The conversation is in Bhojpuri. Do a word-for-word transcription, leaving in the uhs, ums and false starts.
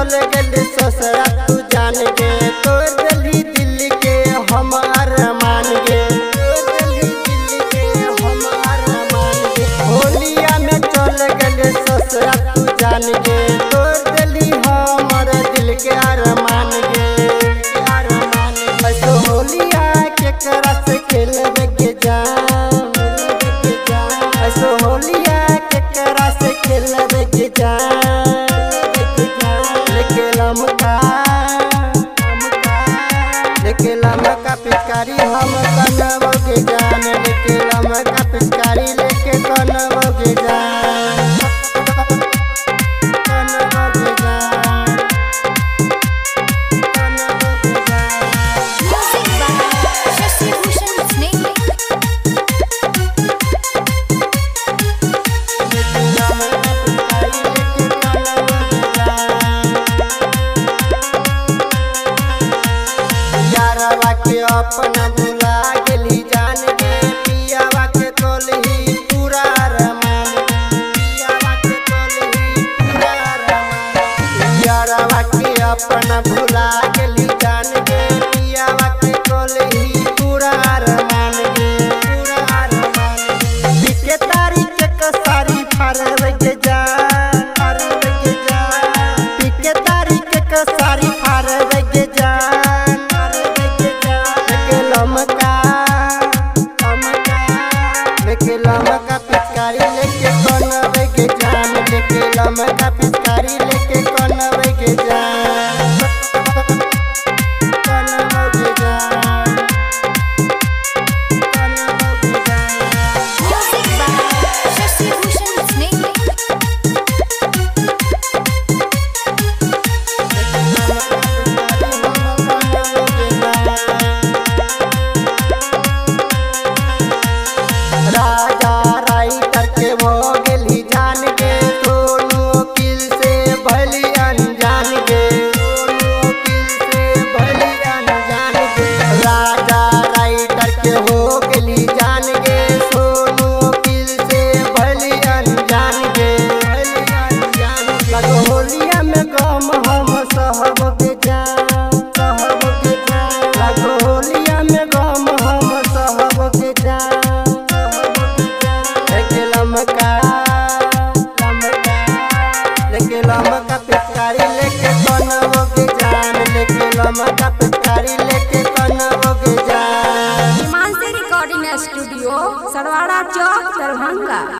चल गए ससुरा तू जान गे, तोड़ दिली दिल के हम अरमान गे, तोड़ दिली दिल के हम अरमान गे। होलिया में चल गए ससुरा तू जान गे, तोड़ दिली हमर दिल के अरमान गे, अरमान गे। ऐसो होलिया के करा से खेलबे के जान, ऐसो होलिया के करा से खेलबे के जान। लेके लमका लेके लमका पिचकारी हम कनबो के जान, लेके लमका पिचकारी लेके कनबो के जान, कनबो के जान, कनबो के जान। Music by Shashi Bhushan Snake। लेके लमका पिचकारी लेके कनबो के जान। यारवा के अपना भुला गेली जान गे, पियावा के तोलही पूरा रमान, पियावा के तोलही पूरा रमान। यारवा के अपना भुला गेली जान गे, पियावा के तोलही पूरा रमान गे, पूरा रमान। बिके तारीख के सारी फरवे के जान, फरवे के जान। बिके तारीख के सारी फरवे के जान, फरवे के जान। लेके लमका लमका लेके लमका पिचकारी लेके कनबे के जान, लेके लमका पिचकारी लेके कनबे के जान, कनबे के जान, कनबे के जान। Music by Shashi Bhushan Snake। राजा राइटर के हो गेली जान गे, सोनू वकील से भली अनजान गे, सोनू वकील से भली अनजान गे। राजा राइटर के हो गेली जान गे, सोनू वकील से भली अनजान गे, भली अनजान गे। लगो होलिया में गम हम सहब के जान, सहब के जान। लगो होलिया में गम हम सहब के जान, लेके लमका लमका लेके लमका पिचकारी लेके कनबो के जान, लेके लमका पिचकारी लेके कनबो के जान। हिमांशी रिकॉर्डिंग स्टूडियो सरवाड़ा चौक दरभंगा।